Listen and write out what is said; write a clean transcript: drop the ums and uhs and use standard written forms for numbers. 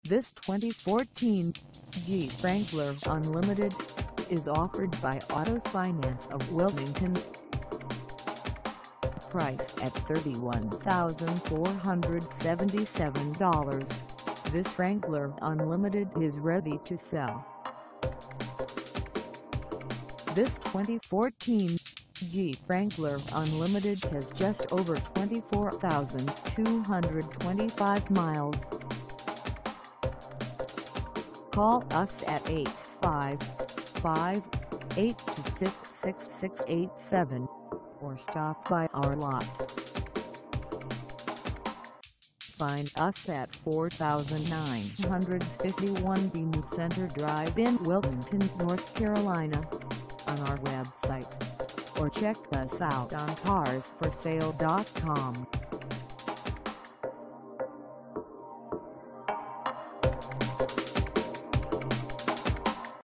This 2014 Jeep Wrangler Unlimited is offered by Auto Finance of Wilmington. Priced at $31,477, this Wrangler Unlimited is ready to sell. This 2014 Jeep Wrangler Unlimited has just over 24,225 miles. Call us at 855-826-6687 or stop by our lot. Find us at 4951 Bean Center Drive in Wilmington, North Carolina, on our website, or check us out on carsforsale.com.